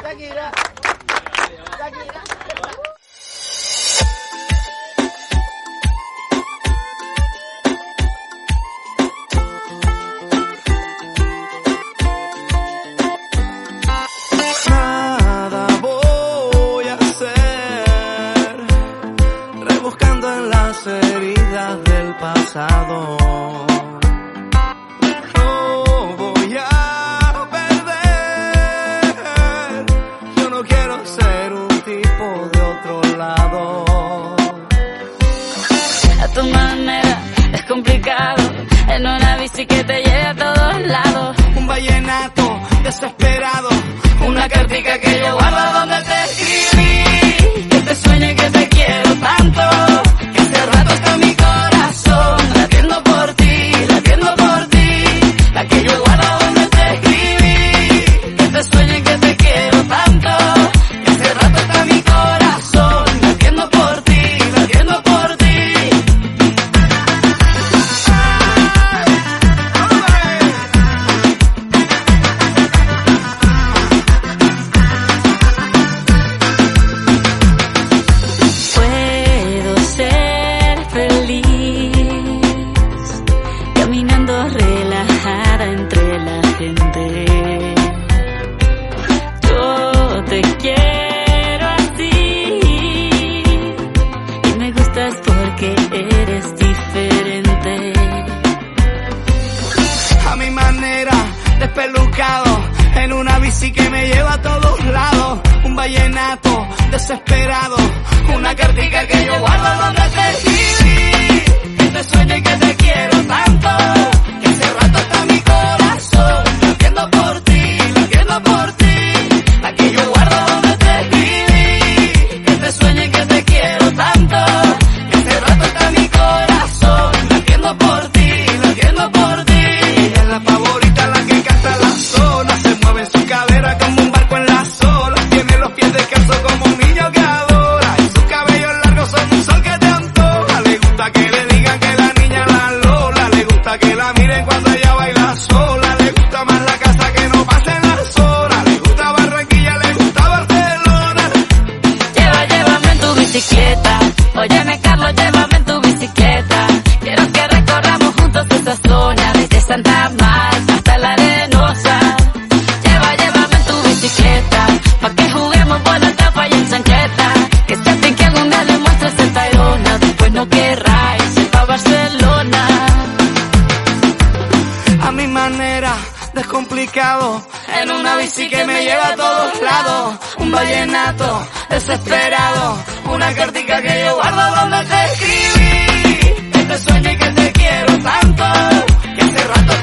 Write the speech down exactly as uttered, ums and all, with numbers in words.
Shakira. Shakira. Nada voy a hacer, rebuscando en las heridas del pasado. No voy a perder, yo no quiero ser un tipo de otro lado. A tu manera es complicado, en una bici que te lleve a todos lados. Un vallenato desesperado, una cartica que yo guardo donde te escribí, Que te sueñe que te quiero tanto, que hace rato está mi corazón latiendo por ti, latiendo por ti. la que yo guardo donde te escribí, Que te sueñe que te quiero tanto, que hace rato está mi corazón latiendo por ti, latiendo por ti. Puedo ser feliz caminando relajada entre la gente. Yo te quiero así y me gustas porque eres diferente. a mi manera, despelucado, en una bici que me lleva a todos lados. Un vallenato desesperado, una cartica que yo guardo donde te escribí, que te sueñe que te quiero tanto, que hace rato está mi corazón latiendo por ti, latiendo por ti, la que yo guardo donde te escribí, Que te sueñe que te quiero tanto, que hace rato está mi corazón latiendo por ti, latiendo por ti. Ella es la favorita, la que canta la zona, se mueve en su cadera como un barco en las olas, tiene los pies descalzos como un niño que adora, y sus cabellos largos son un sol que te antoja. Le gusta que le digan que la niña la Lola, le gusta que la miren cuando ella baila sola, le gusta más la casa que no pasen las horas, le gusta Barranquilla, le gusta Barcelona. Lleva, llévame en tu bicicleta. Óyeme, Carlos, llévame en tu bicicleta. Quiero que recorramos juntos esa zona, desde Santa Marta hasta la Arenosa. Lleva, llévame en tu bicicleta, pa' que juguemos por la tapa y en chancleta. Que se que algún día le muestres el Tayrona, después no querráis ir pa' Barcelona. A mi manera, descomplicado, en una bici que me lleva a todos lados. Un vallenato desesperado, una cartica que yo guardo donde te escribí, que te sueñe que te quiero tanto, que hace rato